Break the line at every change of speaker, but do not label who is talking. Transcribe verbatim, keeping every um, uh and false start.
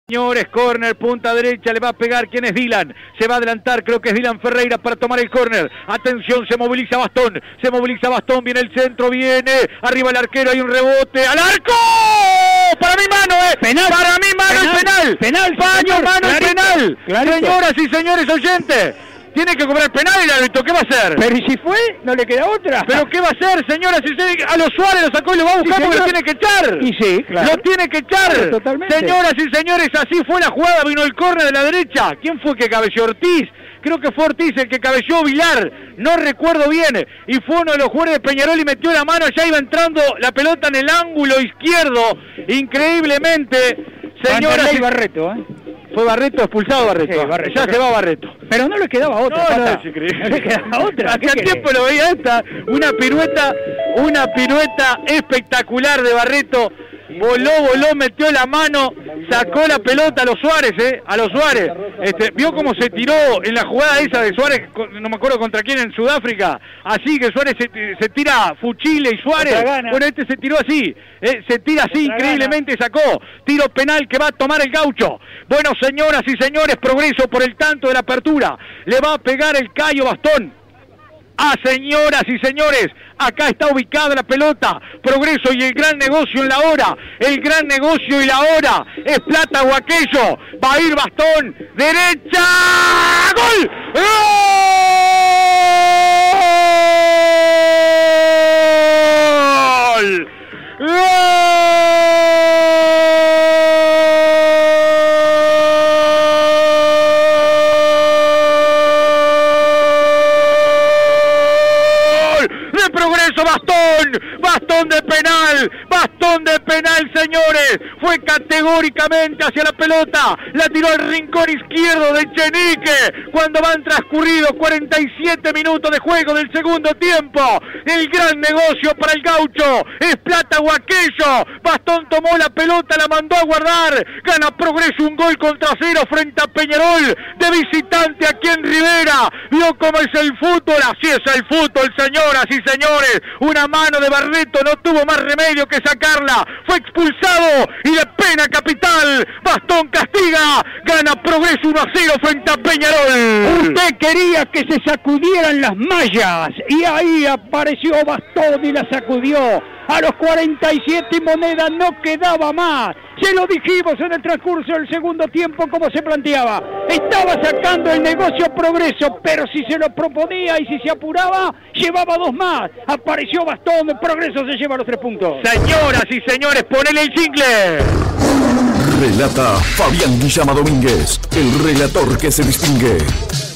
Señores, córner, punta derecha, le va a pegar, ¿quién es Dylan? Se va a adelantar, creo que es Dylan Ferreira para tomar el córner. Atención, se moviliza Bastón, se moviliza Bastón, viene el centro, viene, arriba el arquero, hay un rebote, ¡al arco! Para mí mano, eh.
Penal.
Para mí mano
Penal.
y penal.
Penal,
Paño,
señor.
mano y
Clarito.
penal.
Clarito.
Señoras y señores oyentes, tiene que cobrar penal el árbitro, ¿qué va a hacer?
Pero ¿y si fue? ¿No le queda otra?
¿Pero qué va a hacer, señoras y señores? A los Suárez lo sacó y lo va a buscar
Sí,
porque lo
señor.
tiene que echar.
Y sí, claro.
Lo tiene que echar.
Claro, totalmente.
Señoras y señores, así fue la jugada, vino el córner de la derecha. ¿Quién fue que cabeceó? Ortiz? Creo que fue Ortiz el que cabeceó, Vilar, no recuerdo bien. Y fue uno de los jugadores de Peñarol y metió la mano, ya iba entrando la pelota en el ángulo izquierdo. Increíblemente, señoras y...
Barreto, ¿eh?
Fue Barreto, expulsado Barreto.
Sí, Barreto.
Ya se va Barreto.
Pero no le quedaba otra.
No, no,
Pata.
es increíble.
No le quedaba otra.
Hacía tiempo lo veía esta, una pirueta, una pirueta espectacular de Barreto. Voló, voló, metió la mano, sacó la pelota a los Suárez, eh, a los Suárez. Este, vio cómo se tiró en la jugada esa de Suárez, no me acuerdo contra quién en Sudáfrica. Así que Suárez se, se tira Fuchile y Suárez. Bueno, este se tiró así, eh, se tira así,
Otra
increíblemente sacó. Tiro penal que va a tomar el Gaucho. Bueno, señoras y señores, progreso por el tanto de la apertura. Le va a pegar el Cayo Bastón. Ah, señoras y señores, acá está ubicada la pelota, progreso y el gran negocio en la hora, el gran negocio y la hora, es plata o aquello, va a ir Bastón, derecha, ¡gol! ¡Gol! ¡Gol! Progreso, Bastón, Bastón de penal, Bastón de penal, señores, fue categóricamente hacia la pelota, la tiró al rincón izquierdo de Echenique, cuando van transcurridos cuarenta y siete minutos de juego del segundo tiempo, el gran negocio para el Gaucho, es plata o aquello, Bastón tomó la pelota, la mandó a guardar, gana Progreso un gol contra cero frente a Peñarol, de visitante aquí en Rivera, vio cómo es el fútbol, así es el fútbol, señoras y señores, una mano de Barreto no tuvo más remedio que sacarla, fue expulsado y de pena capital, Bastón castiga, gana Progreso uno a cero frente a Peñarol.
Usted quería que se sacudieran las mallas y ahí apareció Bastón y la sacudió. A los cuarenta y siete Moneda no quedaba más. Se lo dijimos en el transcurso del segundo tiempo como se planteaba. Estaba sacando el negocio Progreso, pero si se lo proponía y si se apuraba, llevaba dos más. Apareció Bastón, Progreso se lleva los tres puntos.
Señoras y señores, ponele el jingle.
Relata Fabián Guillama Domínguez, el relator que se distingue.